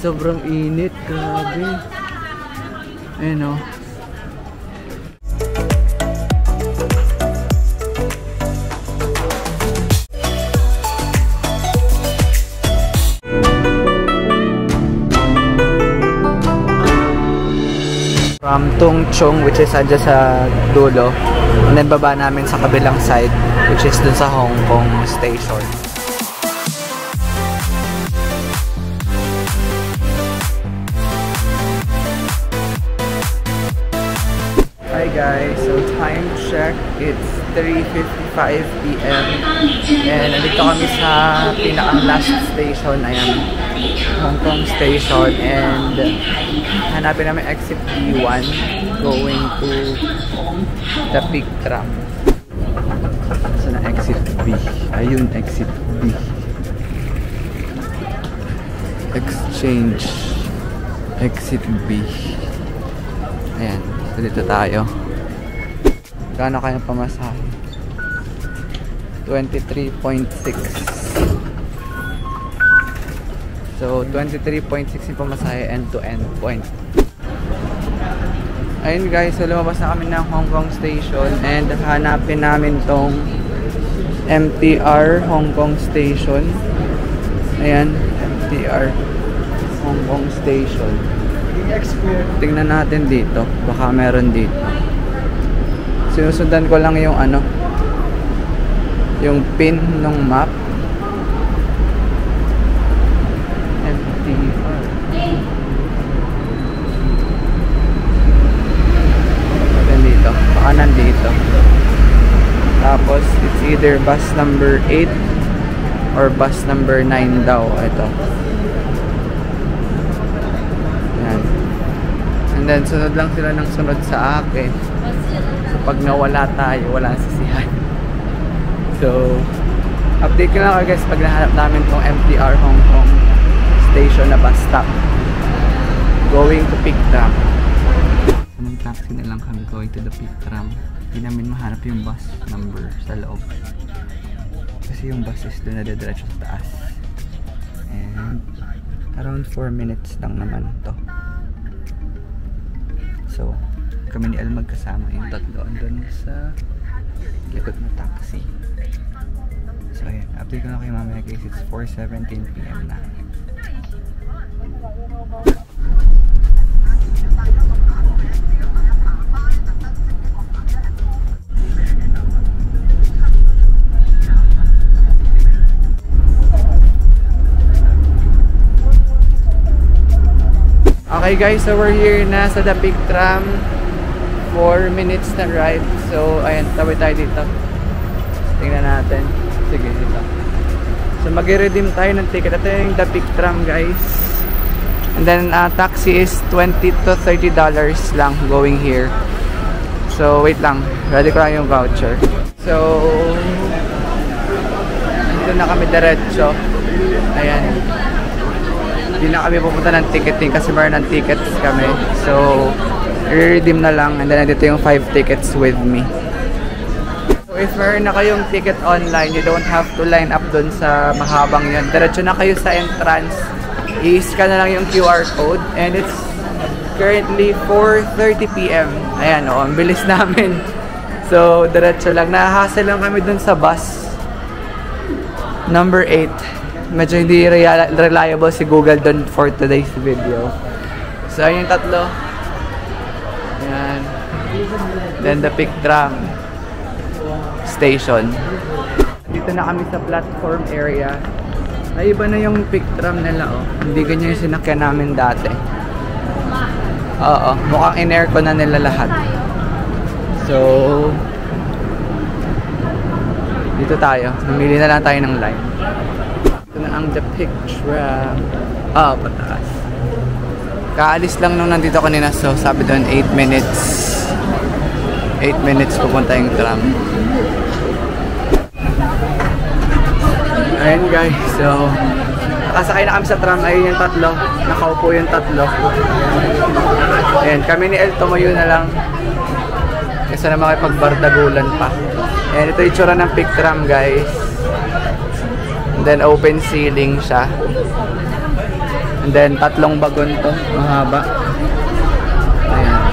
Sobrang init, grabe. Ayan o. From Tung Chung, which is adya sa dulo. And then baba namin sa kabilang side, which is dun sa Hong Kong station. Hi guys, so time check, it's 3:55 PM and nandito kami sa pinakang last station, ayan, Hong Kong station, and hanapin namin exit B1 going to the big tram. So na exit B, ayun exit B, exchange, exit B, ayan. So dito tayo. Gaano kaya pamasahe? 23.6. So 23.6 yung pamasahe end to end point. Ayun guys, so lumabas na kami ng Hong Kong station and hanapin namin tong MTR Hong Kong station. Ayan, MTR Hong Kong station. Tingnan natin dito, baka meron dito. Sinusundan ko lang yung ano, yung pin ng map. MTR. Dito, baka nandito. Tapos it's either bus number 8 or bus number 9 daw. Ito. And then sunod lang sila ng sunod sa akin. So pag nawala tayo, wala sisihan. So update ko lang kayo guys pag nahanap namin tong MTR Hong Kong station na bus stop going to Big Tram. So nang taxi na lang kami going to the Big Tram. Hindi namin mahanap yung bus number sa loob. Kasi yung bus is doon na diretso sa taas. And around 4 minutes lang naman to. So, kami ni Al magkasama yung tatlo andun sa likod na taxi. So, ayan. Update ko na kayo mamaya guys. It's 4:17 PM na. Okay guys, so we're here na sa the Big Tram. 4 minutes na ride. So ayan, tawid tayo dito. Tingnan natin. Sige, dito. So mag-redeem tayo ng ticket. Ito yung the Big Tram guys. And then taxi is $20 to $30 lang going here. So wait lang, ready ko lang yung voucher. So dito na kami diretso. Ayan. Hindi na kami pupunta ng ticketing kasi meron ng tickets kami. So, i-redeem na lang. And then, nandito yung 5 tickets with me. So, if meron na kayong ticket online, you don't have to line up dun sa mahabang yun. Diretso na kayo sa entrance. I-scan na lang yung QR code. And it's currently 4:30 PM. Ayan, o. Ang bilis namin. So, diretso lang. Nahahassle lang kami dun sa bus. Number 8. Medyo hindi reliable si Google doon for today's video. So, ayun yung tatlo. Ayan. Then, the Big Tram station. Dito na kami sa platform area. Ay, iba na yung Big Tram nila, oh. Hindi ganyan yung sinakyan namin dati. Oo, mukhang in-aircon na nila lahat. So, dito tayo. Namili na lang tayo ng line. Ang the picture pataas. Kaalis lang nung nandito kanina, so sabi doon 8 minutes 8 minutes pupunta yung tram. Ayun guys, so nakasakay na kami sa tram. Ayun yung tatlo, nakaupo yung tatlo. Ayun, kami ni El tumayo na lang kasi na makipagbardagulan pa. Ayun, ito yung tsura ng Big Tram guys. Then open ceiling siya. And then, 3 bagon to. Mahaba. Ayan.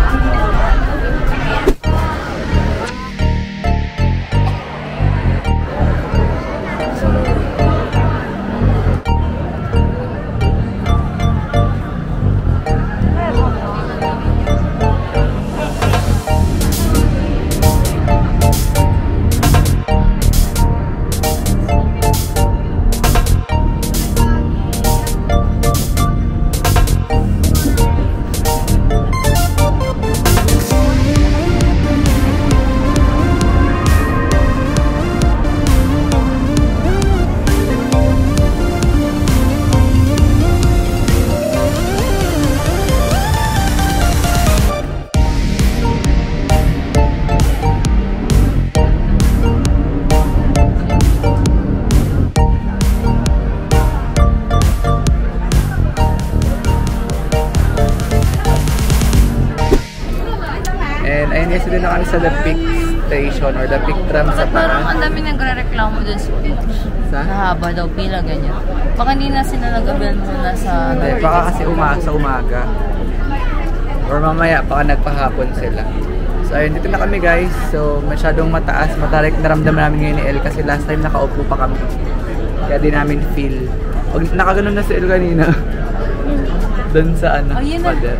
Yes, doon na kami sa the peak station or the peak tram sa parang ang dami nagre-reklamo dun sa haba daw pila, ganyan. Baka hindi na sila nag-avail muna sa... Hindi, baka kasi sa umaga. Or mamaya, baka nagpahapon sila. So ayun, dito na kami guys. So masyadong mataas. Matarik naramdaman namin ngayon ni El kasi last time nakaupo pa kami. Kaya di namin feel. Pag nakaganon na si El kanina. Doon sa ano, pader.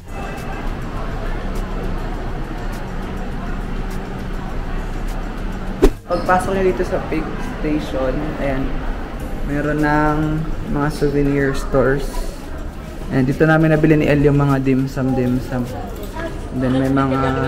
Pagpasok niyo dito sa peak station, ayan, meron ng mga souvenir stores. And dito namin nabili ni El yung mga dim-sum. And then may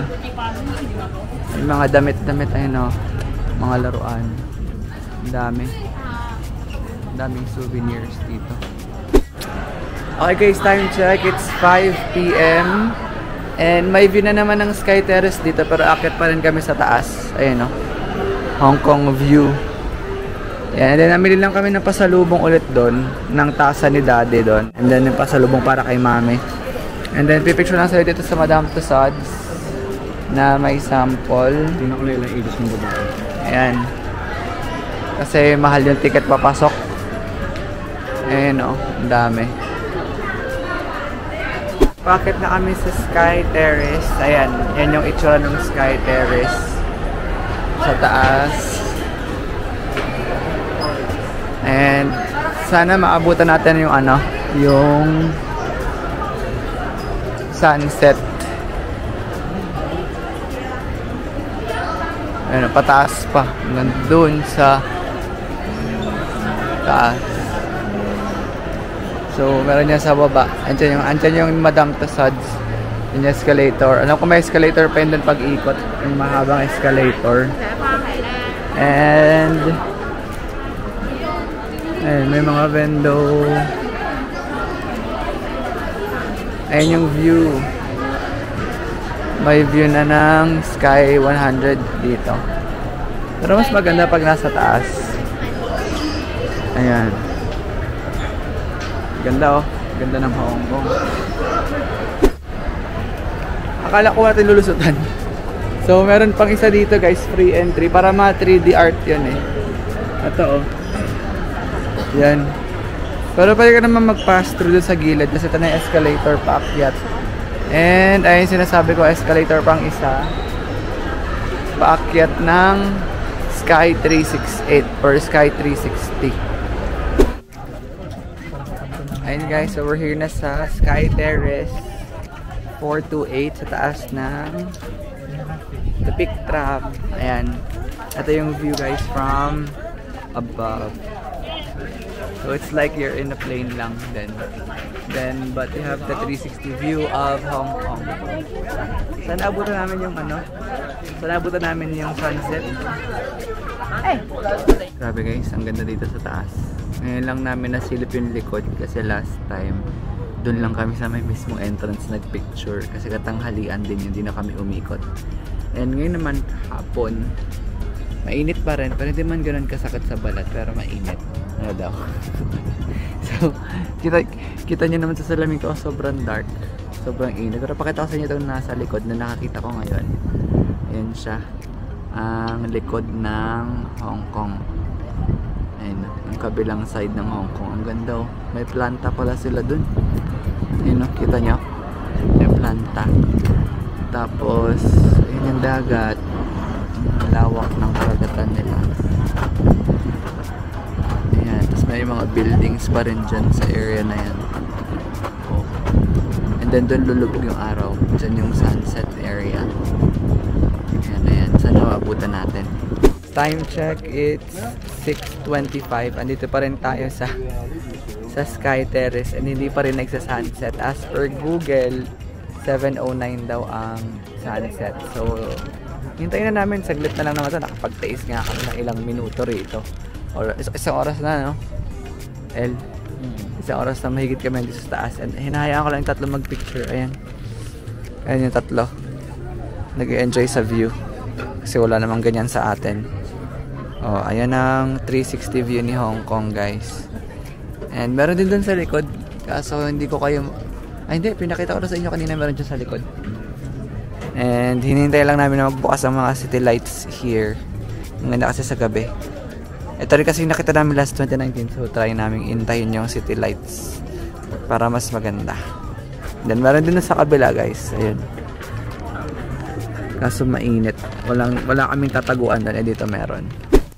mga damit-damit, ayun o, mga laruan. Ang daming souvenirs dito. Okay guys, time check. It's 5 PM. And may view na naman ng Sky Terrace dito, pero akit pa rin kami sa taas. Ayun o. Hong Kong view. Yan, and then namili lang kami ng pasalubong ulit doon, ng tasa ni Daddy doon. And then yung pasalubong para kay Mami. And then pipicture lang sa'yo dito sa Madame Tussauds na may sample. Tingnan ko lang ilang ages ng babae. Ayan. Kasi mahal yung ticket papasok. Ayan o, ang dami. Bakit na kami sa Sky Terrace? Ayan, yan yung itsura ng Sky Terrace. Sa taas. And sana maabutan natin yung ano, yung sunset. Ayun, pataas pa. Nandun sa taas. So, meron yan sa baba. Andyan yung Madame Tussauds. Yung escalator. Alam ko may escalator pa yun doon pag-ikot. Yung mahabang escalator. And ayun, may mga vendo. Ayun yung view. May view na ng Sky 100 dito. Pero mas maganda pag nasa taas. Ayan. Ganda oh. Ganda ng Hong Kong. Akala ko natin lulusutan. So, meron pang isa dito guys, free entry. Para mga 3D art yun eh. Ito oh. Yan. Pero pwede ka naman mag-pass through dun sa gilid kasi ito na yung escalator paakyat. And ayun sinasabi ko, escalator pang isa. Paakyat ng Sky 368 or Sky 360. Ayun guys, so we're here na sa Sky Terrace 428 sa taas ng the peak tram. Ayan. Ito yung view guys from above. So it's like you're in a plane lang then but you have the 360 view of Hong Kong. Sana abutan namin yung ano? Sana abutan namin yung sunset. Hey! Grabe guys, ang ganda dito sa taas. Ngayon lang namin nasilip yung likod kasi last time doon lang kami sa may mismong entrance nagpicture kasi katanghalian din yun, hindi na kami umikot. And ngayon naman hapon, mainit pa rin, pero hindi man ganun kasakit sa balat, pero mainit. Ano daw? So, kita nyo naman sa salamin ko, sobrang dark, sobrang init. Pero pakita ko sa inyo itong nasa likod na nakakita ko ngayon. Ayan siya, ang likod ng Hong Kong. Ayun, yung kabilang side ng Hong Kong. Ang ganda oh. May planta pala sila dun. Ayun oh, kita nyo? May planta. Tapos, ayun yung dagat. Ang lawak ng karagatan nila. Ayan, tapos may mga buildings pa rin dyan sa area na yan. Oh. And then dun lulubog yung araw. Dyan yung sunset area. Ayan, ayan. Saan maabutan natin? Time check, it's 6:25. Andito pa rin tayo sa Sky Terrace and hindi pa rin nagsa-sunset. As per Google, 7:09 daw ang sunset. So, hintayin na namin. Saglit na lang naman ito. Nakapag-taste nga kami ng ilang minuto rito. Or, isang oras na, no? Isang oras na mahigit kami dito sa taas. And hinahayaan ko lang yung tatlo mag-picture. Ayan. Ayan yung tatlo. Nag-enjoy sa view. Kasi wala namang ganyan sa atin. Oh, ayan ang 360 view ni Hong Kong, guys. And meron din dun sa likod. Kaso hindi ko kayo... Ay hindi, pinakita ko na sa inyo kanina meron dyan sa likod. And hinihintay lang namin na magbukas ang mga city lights here. Ang ganda kasi sa gabi. Ito rin kasi nakita namin last 2019. So try namin intayin yung city lights para mas maganda. Then meron din sa kabila, guys. Ayun. Kaso mainit. Wala kaming tataguan doon. Dito meron.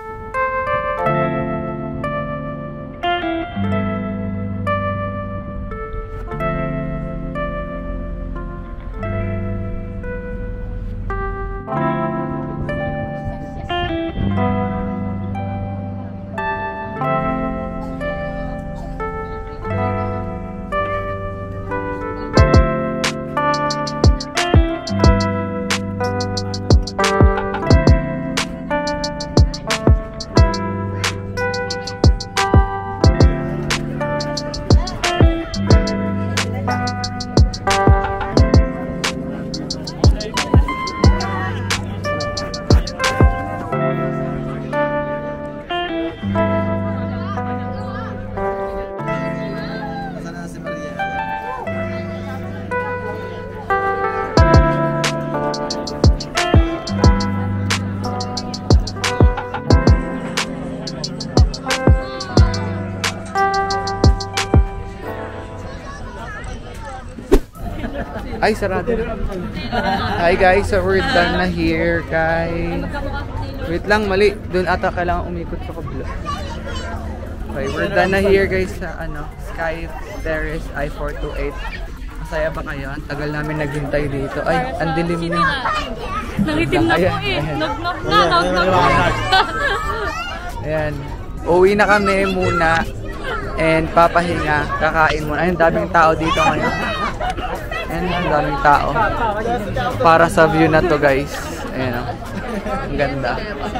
Ay, sarado. Hi guys, so we're done na here kay... Wait lang, mali. Doon ata kailangan umikot sa kabila. Okay, we're done na here guys sa Sky Terrace I-428. Masaya ba kayo? Ang tagal namin naghintay dito. Ay, ang dilim na. Nangitim na po eh. Knock na. Ayan. Uwi na kami muna. And papahinga. Kakain muna. Ay, ang daming tao dito ngayon. Ayan, ang daming tao. Para sa view na to, guys. Ayan o. Ang ganda.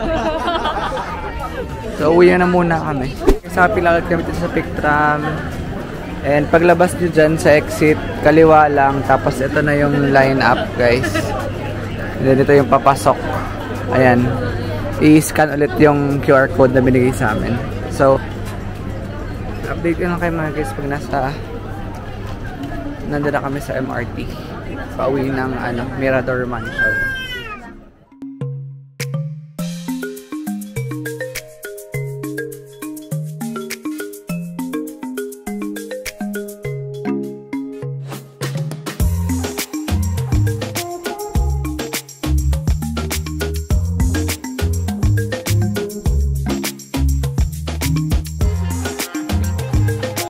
So, uwi na muna kami. Sa pilakad kami dito sa TRAM. And paglabas nyo dyan sa exit, kaliwa lang. Tapos ito na yung line up, guys. And then ito yung papasok. Ayan. I-scan ulit yung QR code na binigay sa amin. So, update ko lang kayo mga guys pag nandun na kami sa MRT. Pauwi ng Mirador Mansion.